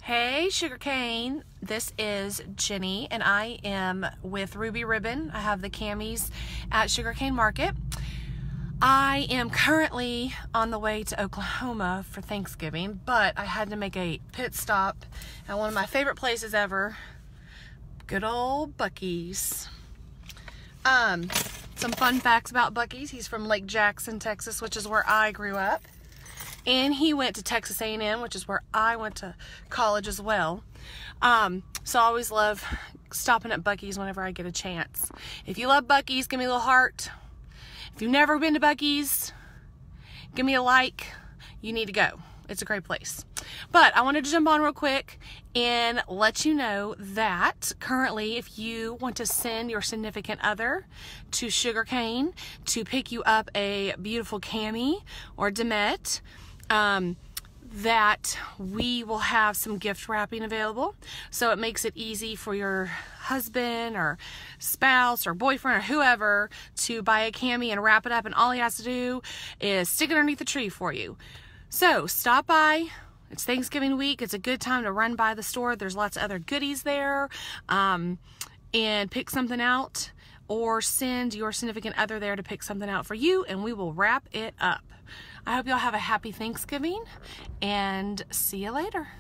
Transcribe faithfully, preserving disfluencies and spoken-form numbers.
Hey Sugarcane, this is Jenny and I am with Ruby Ribbon. I have the camis at Sugarcane Market. I am currently on the way to Oklahoma for Thanksgiving, but I had to make a pit stop at one of my favorite places ever, good old Buc-ee's. Um, some fun facts about Buc-ee's. He's from Lake Jackson, Texas, which is where I grew up. And he went to Texas A and M, which is where I went to college as well. Um, so I always love stopping at Buc-ee's whenever I get a chance. If you love Buc-ee's, give me a little heart. If you've never been to Buc-ee's, give me a like. You need to go. It's a great place. But I wanted to jump on real quick and let you know that currently, if you want to send your significant other to Sugarcane to pick you up a beautiful cami or Demet, um, that we will have some gift wrapping available. So it makes it easy for your husband or spouse or boyfriend or whoever to buy a cami and wrap it up, and all he has to do is stick it underneath the tree for you. So stop by. It's Thanksgiving week. It's a good time to run by the store. There's lots of other goodies there, um, and pick something out, or send your significant other there to pick something out for you, and we will wrap it up. I hope y'all have a happy Thanksgiving, and see you later.